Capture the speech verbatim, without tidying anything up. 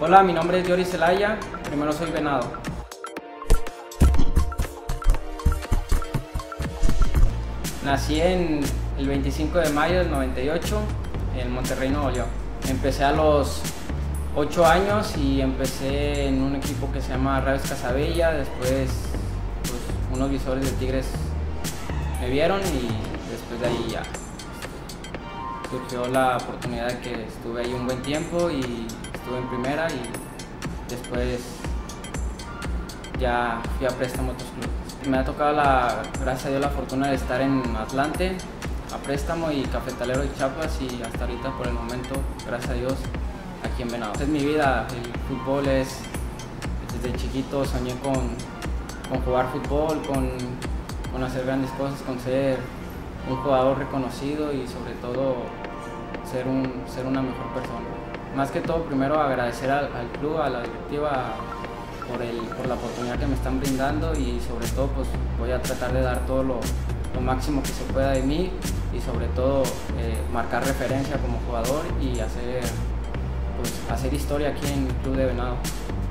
Hola, mi nombre es Yori Celaya, primero soy venado. Nací en el veinticinco de mayo del noventa y ocho en Monterrey, Nuevo León. Empecé a los ocho años y empecé en un equipo que se llama Rayos Casabella. Después pues, unos visores de Tigres me vieron y después de ahí ya surgió la oportunidad de que estuve ahí un buen tiempo y estuve en primera y después ya fui a préstamo a otros clubes. Me ha tocado, la, gracias a Dios, la fortuna de estar en Atlante a préstamo y Cafetalero de Chiapas y hasta ahorita por el momento, gracias a Dios, aquí en Venado. Es mi vida, el fútbol es, desde chiquito soñé con, con jugar fútbol, con, con hacer grandes cosas, con ser un jugador reconocido y sobre todo ser, un, ser una mejor persona. Más que todo, primero agradecer al, al club, a la directiva por, el, por la oportunidad que me están brindando y sobre todo pues voy a tratar de dar todo lo, lo máximo que se pueda de mí y sobre todo eh, marcar referencia como jugador y hacer, pues, hacer historia aquí en el club de Venado.